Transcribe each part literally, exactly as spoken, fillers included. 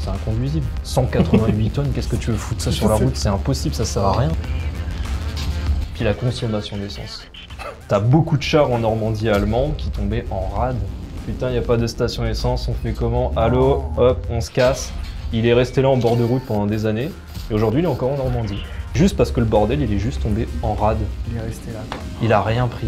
c'est inconduisible. cent quatre-vingt-huit tonnes, qu'est-ce que tu veux foutre ça sur la route? C'est impossible, ça sert à rien. Puis la consommation d'essence. T'as beaucoup de chars en Normandie allemande qui tombaient en rade. Putain, y a pas de station essence, on fait comment? Allô, hop, on se casse. Il est resté là en bord de route pendant des années. Et aujourd'hui, il est encore en Normandie. Juste parce que le bordel, il est juste tombé en rade. Il est resté là, quoi. Il a rien pris.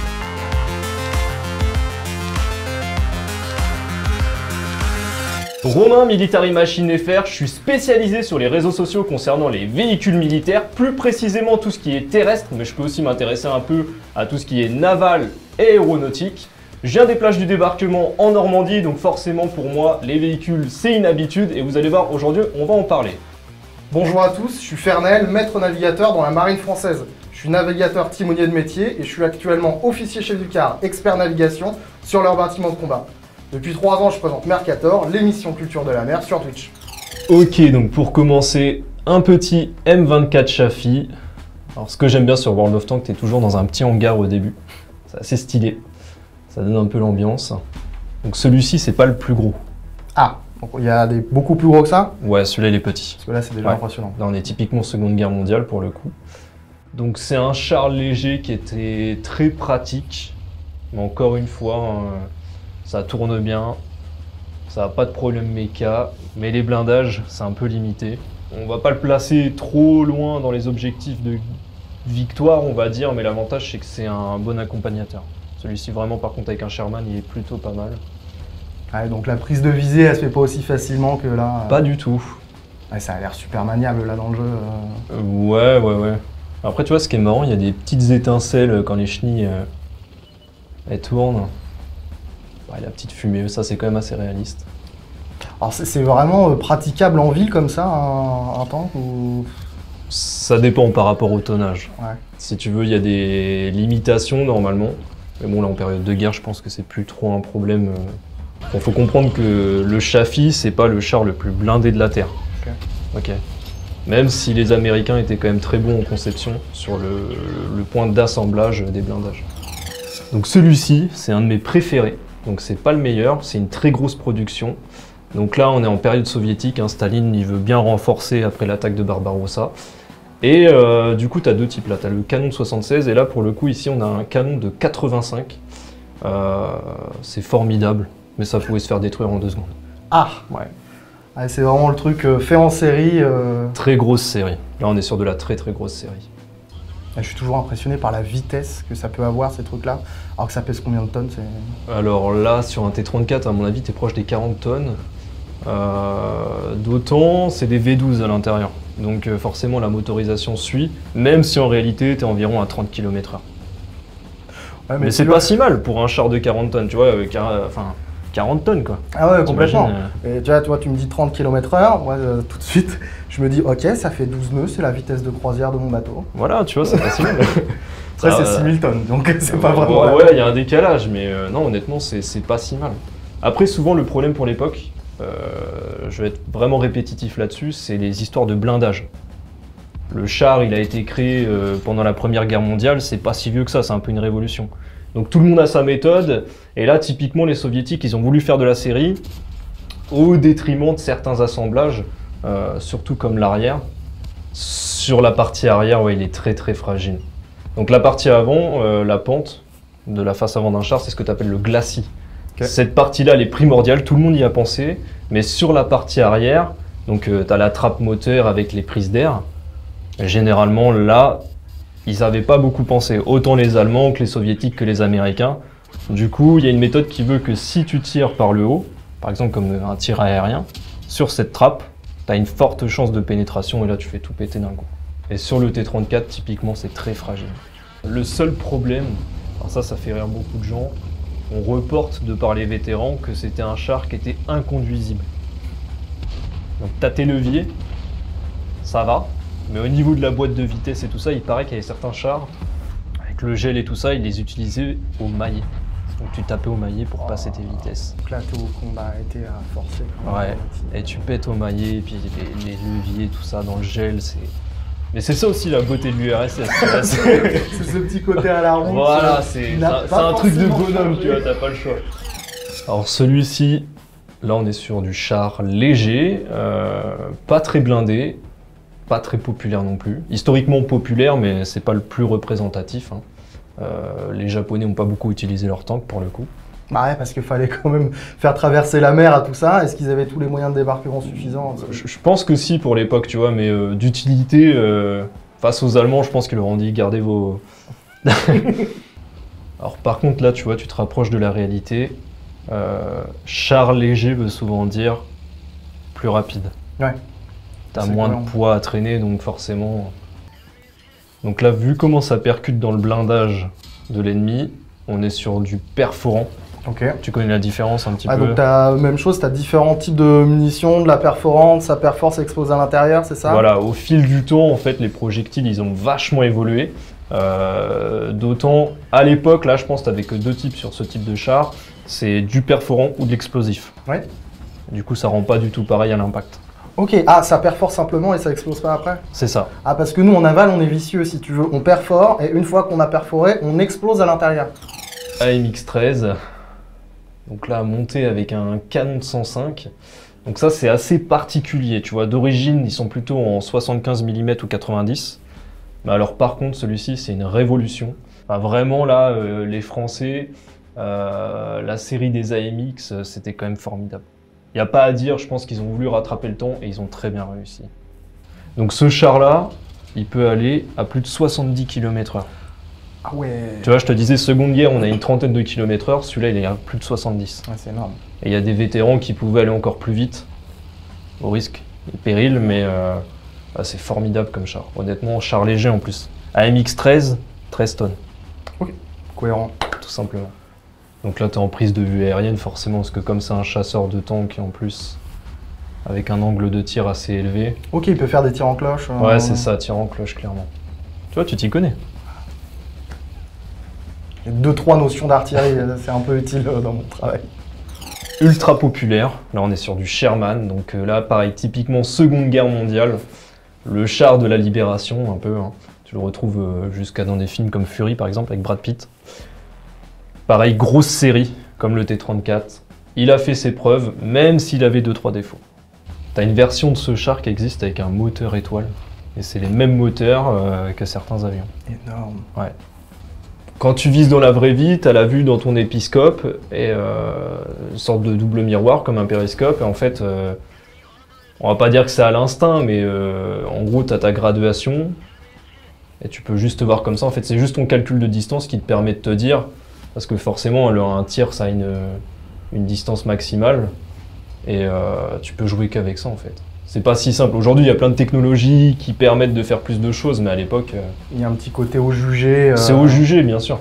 Romain, Military Machine F R, je suis spécialisé sur les réseaux sociaux concernant les véhicules militaires, plus précisément tout ce qui est terrestre, mais je peux aussi m'intéresser un peu à tout ce qui est naval et aéronautique. Je viens des plages du débarquement en Normandie, donc forcément pour moi, les véhicules c'est une habitude et vous allez voir, aujourd'hui on va en parler. Bonjour à tous, je suis Fernel, maître navigateur dans la marine française. Je suis navigateur timonier de métier et je suis actuellement officier chef du car, expert navigation sur leur bâtiment de combat. Depuis trois ans, je présente Mercator, l'émission Culture de la mer sur Twitch. Ok, donc pour commencer, un petit M vingt-quatre Chaffee. Alors ce que j'aime bien sur World of Tanks, t'es toujours dans un petit hangar au début. C'est assez stylé. Ça donne un peu l'ambiance. Donc celui-ci, c'est pas le plus gros. Ah, donc il y a des beaucoup plus gros que ça? Ouais, celui-là, il est petit. Parce que là, c'est déjà Ouais. impressionnant. Là, on est typiquement Seconde Guerre mondiale pour le coup. Donc c'est un char léger qui était très pratique. Mais encore une fois, hein, ça tourne bien. Ça n'a pas de problème méca. Mais les blindages, c'est un peu limité. On va pas le placer trop loin dans les objectifs de victoire, on va dire. Mais l'avantage, c'est que c'est un bon accompagnateur. Celui-ci, vraiment, par contre, avec un Sherman, il est plutôt pas mal. Ouais, donc la prise de visée, elle se fait pas aussi facilement que là. euh. Pas du tout. Ouais, ça a l'air super maniable là dans le jeu. euh. Euh, ouais, ouais, ouais. Après, tu vois, ce qui est marrant, il y a des petites étincelles quand les chenilles euh, elles tournent. Ouais, la petite fumée, ça, c'est quand même assez réaliste. Alors c'est c'est vraiment euh, praticable en ville comme ça, un, un tank ou... Ça dépend par rapport au tonnage. Ouais. Si tu veux, il y a des limitations normalement. Mais bon, là, en période de guerre, je pense que c'est plus trop un problème. Il faut comprendre que le Chaffee, c'est pas le char le plus blindé de la Terre. Ok. Ok. Même si les Américains étaient quand même très bons en conception sur le, le point d'assemblage des blindages. Donc celui-ci, c'est un de mes préférés. Donc c'est pas le meilleur, c'est une très grosse production. Donc là, on est en période soviétique. Hein. Staline, il veut bien renforcer après l'attaque de Barbarossa. Et euh, du coup, tu as deux types là. Tu as le canon de soixante-seize et là, pour le coup, ici, on a un canon de quatre-vingt-cinq. Euh, c'est formidable, mais ça pouvait se faire détruire en deux secondes. Ah Ouais. ouais, c'est vraiment le truc euh, fait en série. euh. Très grosse série. Là, on est sur de la très très grosse série. Je suis toujours impressionné par la vitesse que ça peut avoir ces trucs-là. Alors que ça pèse combien de tonnes? c'est... Alors là, sur un T trente-quatre, à mon avis, tu es proche des quarante tonnes. Euh, D'autant, c'est des V douze à l'intérieur. Donc euh, forcément, la motorisation suit, même si en réalité, tu es environ à trente kilomètres heure. Ouais, Mais c'est tu pas vois- si mal pour un char de quarante tonnes, tu vois, euh, car- enfin, quarante tonnes quoi. Ah ouais, complètement. T'imagines, Et tu vois, toi, tu me dis trente kilomètres heure, moi, euh, tout de suite, je me dis, ok, ça fait douze nœuds, c'est la vitesse de croisière de mon bateau. Voilà, tu vois, c'est pas si mal. Ça, Ça, c'est euh, six mille tonnes, donc c'est pas Bon, vraiment... la- ouais, il y a un décalage, mais euh, non, honnêtement, c'est c'est pas si mal. Après, souvent, le problème pour l'époque, euh, je vais être vraiment répétitif là-dessus, c'est les histoires de blindage. Le char, il a été créé euh, pendant la Première Guerre mondiale, c'est pas si vieux que ça, c'est un peu une révolution. Donc tout le monde a sa méthode, et là, typiquement, les soviétiques, ils ont voulu faire de la série au détriment de certains assemblages, euh, surtout comme l'arrière. Sur la partie arrière, ouais, il est très très fragile. Donc la partie avant, euh, la pente de la face avant d'un char, c'est ce que tu appelles le glacis. Okay. Cette partie-là, elle est primordiale, tout le monde y a pensé, mais sur la partie arrière, donc euh, tu as la trappe moteur avec les prises d'air, généralement là, ils n'avaient pas beaucoup pensé, autant les Allemands que les Soviétiques que les Américains. Du coup, il y a une méthode qui veut que si tu tires par le haut, par exemple comme un tir aérien, sur cette trappe, tu as une forte chance de pénétration et là tu fais tout péter d'un coup. Et sur le T trente-quatre, typiquement, c'est très fragile. Le seul problème, alors ça, ça fait rire beaucoup de gens, on reporte de par les vétérans que c'était un char qui était inconduisible. Donc t'as tes leviers, ça va, mais au niveau de la boîte de vitesse et tout ça, il paraît qu'il y avait certains chars, avec le gel et tout ça, ils les utilisaient au maillet. Donc tu tapais au maillet pour passer tes vitesses. Donc là, tout le combat a été à forcer. quand Ouais, même. et tu pètes au maillet, et puis les, les leviers, tout ça, dans le gel, c'est... Mais c'est ça aussi la beauté de l'U R S S. C'est ce petit côté à la ronde. Voilà, qui c'est n'a c'est pas un truc de forcément bonhomme, changé. tu vois, t'as pas le choix. Alors celui-ci, Là, on est sur du char léger, euh, pas très blindé, pas très populaire non plus. Historiquement populaire, mais c'est pas le plus représentatif, hein. Euh, les Japonais n'ont pas beaucoup utilisé leur tank pour le coup. Bah ouais, parce qu'il fallait quand même faire traverser la mer à tout ça. Est-ce qu'ils avaient tous les moyens de débarquement suffisants? Je, je pense que si pour l'époque, tu vois, mais euh, d'utilité, euh, face aux Allemands, je pense qu'ils leur ont dit gardez vos... Alors par contre, là, tu vois, tu te rapproches de la réalité. Euh, char léger veut souvent dire plus rapide. Ouais. T'as moins de poids à traîner, donc forcément... Donc là, vu comment ça percute dans le blindage de l'ennemi, on est sur du perforant. Ok. Tu connais la différence un petit ah, peu? Donc t'as même chose, t'as différents types de munitions, de la perforante, ça perfore, s'explose à l'intérieur, c'est ça? Voilà, au fil du temps, en fait, les projectiles, ils ont vachement évolué. Euh, D'autant, à l'époque, là, je pense que t'avais que deux types sur ce type de char. C'est du perforant ou de l'explosif. Ouais. Du coup, ça rend pas du tout pareil à l'impact. Ok, ah, ça perfore simplement et ça explose pas après? C'est ça. Ah, parce que nous, en aval, on est vicieux, si tu veux. On perfore et une fois qu'on a perforé, on explose à l'intérieur. A M X treize. Donc là, monté avec un canon de cent cinq. Donc ça, c'est assez particulier. Tu vois, d'origine, ils sont plutôt en soixante-quinze millimètres ou quatre-vingt-dix. Mais alors, par contre, celui-ci, c'est une révolution. Enfin, vraiment, là, euh, les Français, euh, la série des A M X, c'était quand même formidable. Il n'y a pas à dire, je pense qu'ils ont voulu rattraper le temps et ils ont très bien réussi. Donc ce char-là, il peut aller à plus de soixante-dix kilomètres heure. Ah ouais. Tu vois, je te disais, Seconde Guerre, on a une trentaine de kilomètres heure, celui-là, il est à plus de soixante-dix. Ouais, c'est énorme. Et il y a des vétérans qui pouvaient aller encore plus vite, au risque et péril, mais euh, ah, c'est formidable comme char. Honnêtement, char léger en plus. A M X treize, treize tonnes. Ok, cohérent. Tout simplement. Donc là, tu es en prise de vue aérienne, forcément, parce que comme c'est un chasseur de tank, et en plus, avec un angle de tir assez élevé. Ok, il peut faire des tirs en cloche. Euh... Ouais, c'est ça, tir en cloche, clairement. Tu vois, tu t'y connais. Deux, trois notions d'artillerie, c'est un peu utile dans mon travail. Ultra populaire. Là, on est sur du Sherman. Donc euh, là, pareil, typiquement Seconde Guerre mondiale. Le char de la libération, un peu. Hein. Tu le retrouves euh, jusqu'à dans des films comme Fury, par exemple, avec Brad Pitt. Pareil, grosse série, comme le T trente-quatre. Il a fait ses preuves, même s'il avait deux trois défauts. Tu as une version de ce char qui existe avec un moteur étoile. Et c'est les mêmes moteurs euh, que certains avions. Énorme. Ouais. Quand tu vises dans la vraie vie, tu as la vue dans ton épiscope et euh, une sorte de double miroir comme un périscope. Et en fait, euh, on va pas dire que c'est à l'instinct, mais euh, en gros, tu as ta graduation et tu peux juste te voir comme ça. En fait, c'est juste ton calcul de distance qui te permet de te dire, parce que forcément, un tir, ça a une, une distance maximale et euh, tu peux jouer qu'avec ça en fait. C'est pas si simple. Aujourd'hui, il y a plein de technologies qui permettent de faire plus de choses, mais à l'époque... Euh, il y a un petit côté au jugé. Euh... C'est au jugé, bien sûr.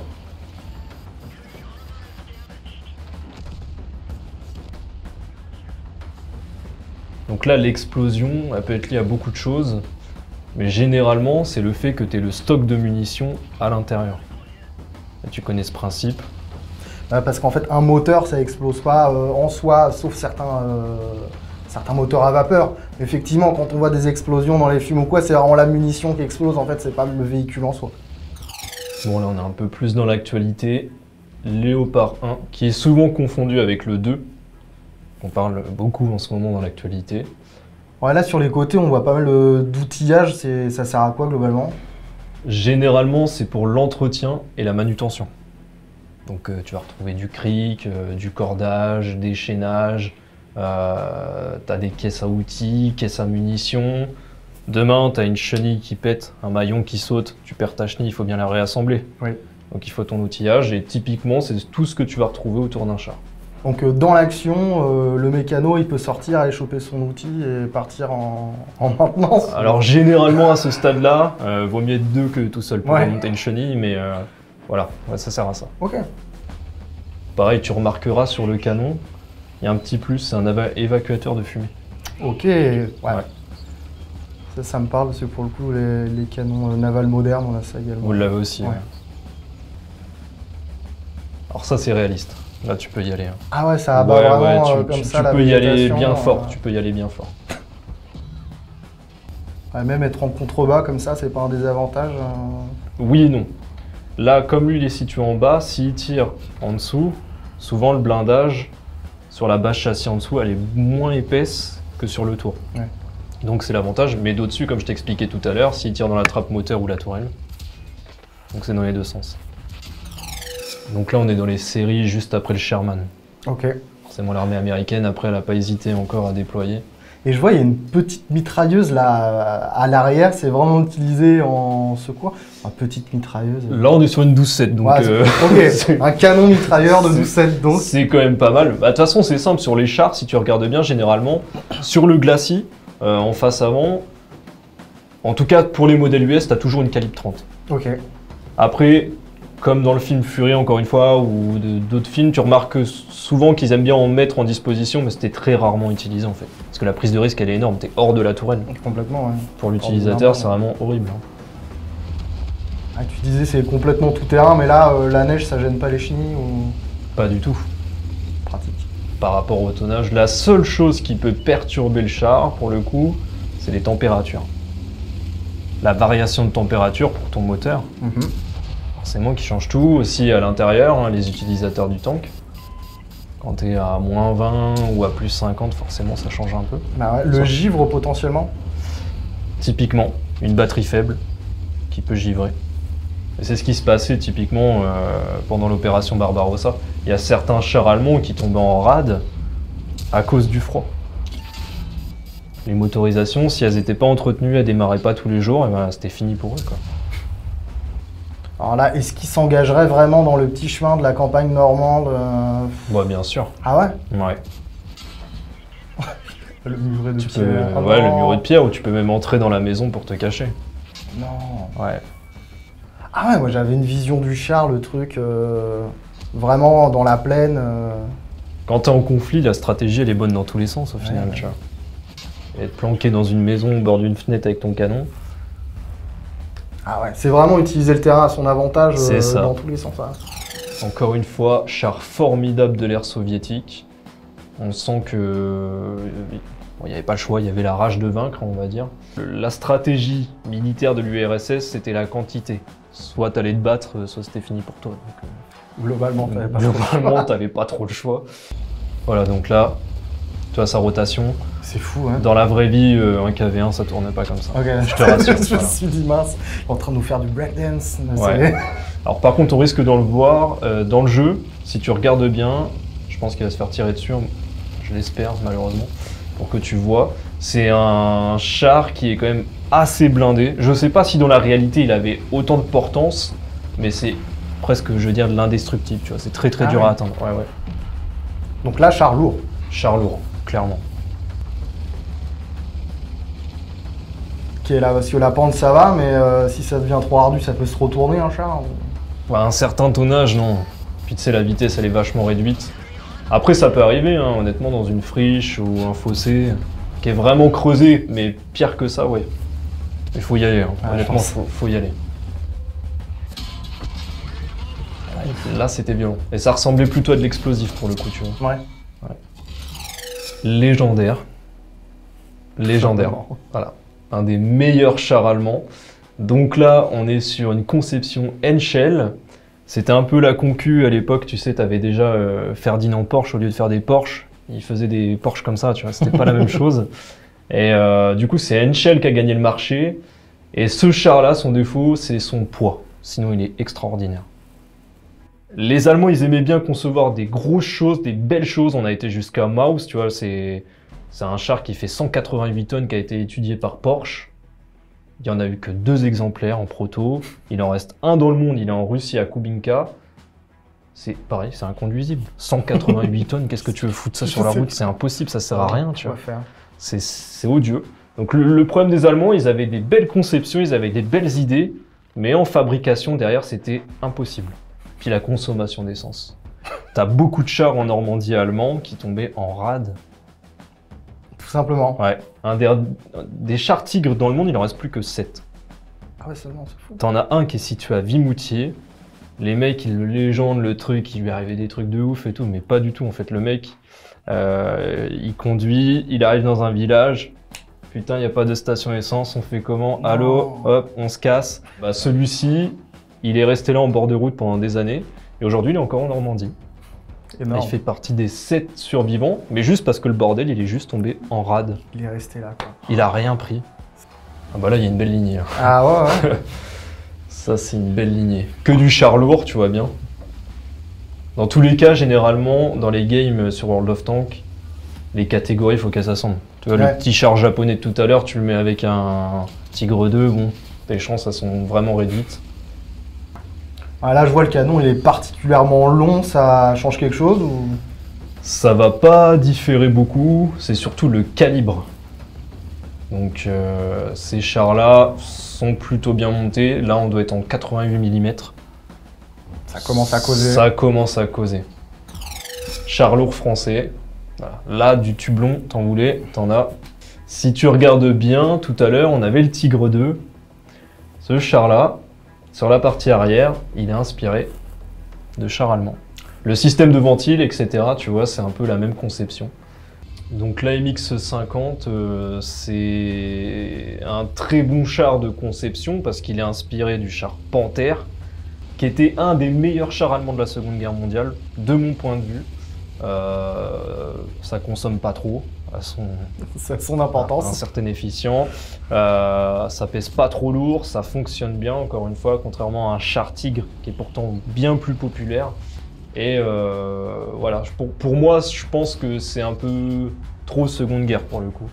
Donc là, l'explosion, elle peut être liée à beaucoup de choses, mais généralement, c'est le fait que tu aies le stock de munitions à l'intérieur. Tu connais ce principe? euh, Parce qu'en fait, un moteur, ça explose pas euh, en soi, sauf certains... Euh... certains moteurs à vapeur. Effectivement, quand on voit des explosions dans les films ou quoi, c'est vraiment la munition qui explose, en fait, c'est pas le véhicule en soi. Bon, là, on est un peu plus dans l'actualité. Léopard un, qui est souvent confondu avec le deux. On parle beaucoup en ce moment dans l'actualité. Ouais, là, sur les côtés, on voit pas mal d'outillage. Ça sert à quoi, globalement? Généralement, c'est pour l'entretien et la manutention. Donc, euh, tu vas retrouver du cric, euh, du cordage, des chaînages. Euh, tu as des caisses à outils, caisses à munitions. Demain, tu as une chenille qui pète, un maillon qui saute, tu perds ta chenille, il faut bien la réassembler. Oui. Donc il faut ton outillage et typiquement, c'est tout ce que tu vas retrouver autour d'un char. Donc euh, dans l'action, euh, le mécano, il peut sortir, aller choper son outil et partir en, en maintenance. Alors généralement, à ce stade-là, euh, vaut mieux être deux que tout seul pour ouais. monter une chenille, mais euh, voilà, ouais, ça sert à ça. Ok. Pareil, tu remarqueras sur le canon, il y a un petit plus, c'est un évacuateur de fumée. Ok, ouais. ouais. Ça, ça me parle, parce que pour le coup, les, les canons navals modernes, on a ça également. Vous l'avez aussi, ouais. Ouais. Alors ça, c'est réaliste. Là, tu peux y aller. Hein. Ah ouais, ça abat ouais, vraiment ouais, tu, euh, comme tu, ça, tu la peux y aller végétation, bien fort, euh... tu peux y aller bien fort. Ouais, même être en contrebas comme ça, c'est pas un désavantage euh... Oui et non. Là, comme lui, il est situé en bas, s'il tire en dessous, souvent le blindage, sur la base châssis en dessous, elle est moins épaisse que sur le tour. Ouais. Donc c'est l'avantage, mais d'au-dessus, comme je t'expliquais tout à l'heure, s'il tire dans la trappe moteur ou la tourelle. Donc c'est dans les deux sens. Donc là, on est dans les séries juste après le Sherman. Ok. Forcément, l'armée américaine, après, elle n'a pas hésité encore à déployer. Et je vois, il y a une petite mitrailleuse là à l'arrière, c'est vraiment utilisé en secours. Une petite mitrailleuse. Là, on est sur une douze sept, donc... Ouais, euh, ok, un canon mitrailleur de douze sept, donc. C'est quand même pas mal. Bah, de toute façon, c'est simple, sur les chars, si tu regardes bien, généralement, sur le glacis, euh, en face avant, en tout cas, pour les modèles U S, tu as toujours une calibre trente. Ok. Après, comme dans le film Fury, encore une fois, ou d'autres films, tu remarques souvent qu'ils aiment bien en mettre en disposition, mais c'était très rarement utilisé en fait. Parce que la prise de risque, elle est énorme, t'es hors de la tourelle. Complètement, ouais. Pour l'utilisateur, c'est vraiment horrible. Ah, tu disais c'est complètement tout terrain, mais là, euh, la neige, ça gêne pas les chenilles ou... Pas du tout. Pratique. Par rapport au tonnage, la seule chose qui peut perturber le char, pour le coup, c'est les températures. La variation de température pour ton moteur. Mm-hmm. Forcément qui change tout, aussi à l'intérieur, hein, les utilisateurs du tank. Quand tu es à moins vingt ou à plus cinquante, forcément ça change un peu. Bah ouais, le givre potentiellement. Typiquement, une batterie faible qui peut givrer. Et c'est ce qui se passait typiquement euh, pendant l'opération Barbarossa. Il y a certains chars allemands qui tombaient en rade à cause du froid. Les motorisations, si elles n'étaient pas entretenues, elles démarraient pas tous les jours, et ben, c'était fini pour eux, quoi. Alors là, est-ce qu'il s'engagerait vraiment dans le petit chemin de la campagne normande euh... Bah, bien sûr. Ah ouais? Ouais. Le muret de Tu pierre. peux, Ah ouais, non. le muret de pierre, où tu peux même entrer dans la maison pour te cacher. Non. Ouais. Ah ouais, moi j'avais une vision du char, le truc euh, vraiment dans la plaine. Euh... Quand t'es en conflit, la stratégie elle est bonne dans tous les sens au final, ouais. tu vois. Et être planqué dans une maison au bord d'une fenêtre avec ton canon. Ah ouais, c'est vraiment utiliser le terrain à son avantage C'est euh, ça. dans tous les sens. Hein. Encore une fois, char formidable de l'ère soviétique. On sent que bon, il n'y avait pas le choix, il y avait la rage de vaincre, on va dire. La stratégie militaire de l'U R S S, c'était la quantité. Soit t'allais te battre, soit c'était fini pour toi. Donc, euh, Globalement, t'avais pas trop le choix. globalement, t'avais pas trop le choix. Voilà, donc là, tu vois sa rotation. C'est fou, hein. Dans la vraie vie, euh, un K V un, ça tournait pas comme ça. Ok, Je te rassure. je me Voilà. suis dit mince, en train de nous faire du breakdance. mais Ouais. c'est- Alors par contre, on risque de le voir euh, dans le jeu. Si tu regardes bien, je pense qu'il va se faire tirer dessus. Je l'espère, malheureusement, pour que tu vois. C'est un char qui est quand même assez blindé. Je sais pas si dans la réalité, il avait autant de portance, mais c'est presque, je veux dire, de l'indestructible. Tu vois, c'est très très Ah dur ouais. à atteindre. Ouais, ouais. Donc là, char lourd. Char lourd, clairement. Qui est là, parce que la pente ça va, mais euh, si ça devient trop ardu, ça peut se retourner un char. ou- Ouais, un certain tonnage, non. Puis tu sais, la vitesse, elle est vachement réduite. Après, ça peut arriver, hein, honnêtement, dans une friche ou un fossé qui est vraiment creusé, mais pire que ça, ouais. Il faut y aller, hein. Ah, Honnêtement, je pense. faut, faut y aller. Là, c'était violent. Et ça ressemblait plutôt à de l'explosif, pour le coup, tu vois. Ouais. Légendaire. Légendaire. Simplement. Voilà. Un des meilleurs chars allemands. Donc là, on est sur une conception Henschel. C'était un peu la concu à l'époque, tu sais, t'avais déjà euh, Ferdinand Porsche, au lieu de faire des Porsche, il faisait des Porsche comme ça, tu vois, c'était pas la même chose. Et euh, du coup, c'est Henschel qui a gagné le marché. Et ce char-là, son défaut, c'est son poids. Sinon, il est extraordinaire. Les Allemands, ils aimaient bien concevoir des grosses choses, des belles choses. On a été jusqu'à Maus, tu vois, c'est c'est un char qui fait cent quatre-vingt-huit tonnes, qui a été étudié par Porsche. Il n'y en a eu que deux exemplaires en proto. Il en reste un dans le monde, il est en Russie à Kubinka. C'est pareil, c'est inconduisible. cent quatre-vingt-huit tonnes, qu'est-ce que tu veux foutre ça sur Je la sais route? pas. C'est impossible, ça sert à rien, tu On vois. va faire. C'est- C'est odieux. Donc le, le problème des Allemands, ils avaient des belles conceptions, ils avaient des belles idées, mais en fabrication, derrière, c'était impossible. Puis la consommation d'essence. T'as beaucoup de chars en Normandie allemande qui tombaient en rade. Tout simplement. Ouais. Un des, des chars Tigre dans le monde, il en reste plus que sept. Ah ouais, seulement, c'est fou. T'en as un qui est situé à Vimoutier. Les mecs, ils le légendent le truc, il lui arrivait des trucs de ouf et tout, mais pas du tout. En fait, le mec, euh, il conduit, il arrive dans un village. Putain, il n'y a pas de station essence, on fait comment? Non. Allô, hop, on se casse. Bah, celui-ci, il est resté là en bord de route pendant des années. Et aujourd'hui, il est encore en Normandie. Énorme. Il fait partie des sept survivants, mais juste parce que le bordel, il est juste tombé en rade. Il est resté là, quoi. Il a rien pris. Ah bah là, il y a une belle lignée. Hein. Ah ouais, ouais. Ça, c'est une belle lignée. Que du char lourd, tu vois bien. Dans tous les cas, généralement, dans les games sur World of Tanks, les catégories, il faut qu'elles s'assemblent. Tu vois, Ouais. le petit char japonais de tout à l'heure, tu le mets avec un Tigre deux, bon, tes chances, elles sont vraiment réduites. Ah, là, je vois le canon, il est particulièrement long, ça change quelque chose ou... Ça va pas différer beaucoup, c'est surtout le calibre. Donc euh, ces chars-là sont plutôt bien montés. Là, on doit être en quatre-vingt-huit millimètres. Ça commence à causer. Ça commence à causer. Char lourd français. Voilà. Là, du tube long, t'en voulais, t'en as. Si tu regardes bien, tout à l'heure, on avait le Tigre deux. Ce char-là, sur la partie arrière, il est inspiré de chars allemands. Le système de ventile, et cetera, tu vois, c'est un peu la même conception. Donc l'A M X cinquante, euh, c'est un très bon char de conception parce qu'il est inspiré du char Panther, qui était un des meilleurs chars allemands de la Seconde Guerre mondiale, de mon point de vue. Euh, ça consomme pas trop, à son, Ça a son à un importance. certain efficient. Euh, ça pèse pas trop lourd, ça fonctionne bien, encore une fois, contrairement à un char Tigre, qui est pourtant bien plus populaire. Et euh, voilà, pour, pour moi, je pense que c'est un peu trop Seconde Guerre pour le coup.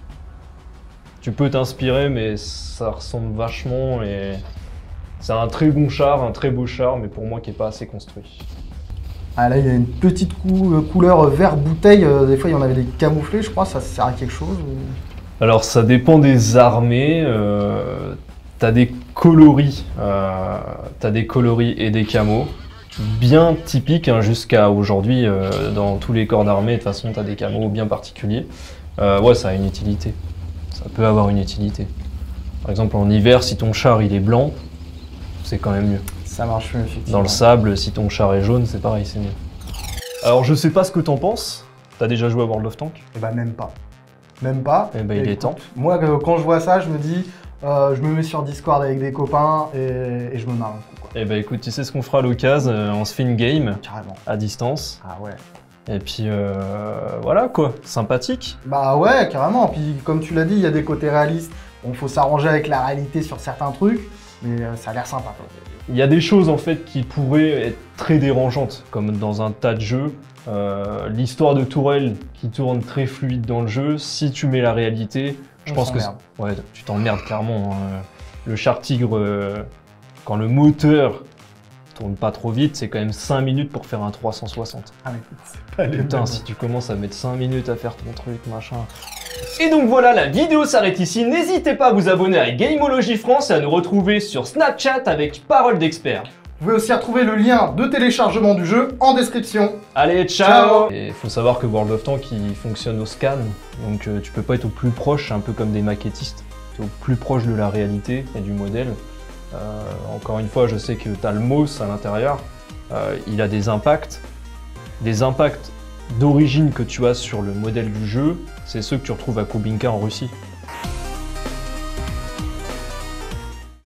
Tu peux t'inspirer, mais ça ressemble vachement et c'est un très bon char, un très beau char, mais pour moi qui n'est pas assez construit. Ah, là, il y a une petite cou- euh, couleur vert bouteille. euh, des fois, il y en avait des camouflés, je crois. Ça sert à quelque chose ou... Alors ça dépend des armées. Euh, t'as des coloris, euh, t'as des coloris et des camos. Bien typique hein, jusqu'à aujourd'hui, euh, dans tous les corps d'armée, de toute façon, tu as des camos bien particuliers. Euh, ouais, ça a une utilité. Ça peut avoir une utilité. Par exemple, en hiver, si ton char il est blanc, c'est quand même mieux. Ça marche mieux, effectivement. Dans le sable, si ton char est jaune, c'est pareil, c'est mieux. Alors, je sais pas ce que t'en penses. T'as déjà joué à World of Tanks? Eh ben, même pas. Même pas. Eh ben, il Et est écoute, temps. Moi, euh, quand je vois ça, je me dis, euh, je me mets sur Discord avec des copains et, et je me marre un coup, quoi. Eh ben, écoute, tu sais ce qu'on fera à l'occasion, euh, on se fait une game Carrément. à distance. Ah ouais. Et puis, euh, voilà quoi, sympathique. Bah ouais, carrément. Puis comme tu l'as dit, il y a des côtés réalistes. Bon, faut s'arranger avec la réalité sur certains trucs, mais euh, ça a l'air sympa, quoi. Il y a des choses en fait qui pourraient être très dérangeantes, comme dans un tas de jeux. Euh, L'histoire de tourelle qui tourne très fluide dans le jeu, si tu mets la réalité, je On pense que s'emmerde. ouais, tu t'emmerdes clairement. Hein. Le char Tigre, euh, quand le moteur tourne pas trop vite, c'est quand même cinq minutes pour faire un trois cent soixante. Ah mais écoute, c'est pas les Putain, mêmes. si tu commences à mettre cinq minutes à faire ton truc, machin. Et donc voilà, la vidéo s'arrête ici. N'hésitez pas à vous abonner à Gameology France et à nous retrouver sur Snapchat avec Parole d'Expert. Vous pouvez aussi retrouver le lien de téléchargement du jeu en description. Allez, ciao, Ciao. Et il faut savoir que World of Tanks il fonctionne au scan, donc euh, tu peux pas être au plus proche, un peu comme des maquettistes. Tu es au plus proche de la réalité et du modèle. Euh, encore une fois, je sais que tu as le M O S à l'intérieur, euh, il a des impacts. Des impacts d'origine que tu as sur le modèle du jeu, c'est ceux que tu retrouves à Kubinka en Russie.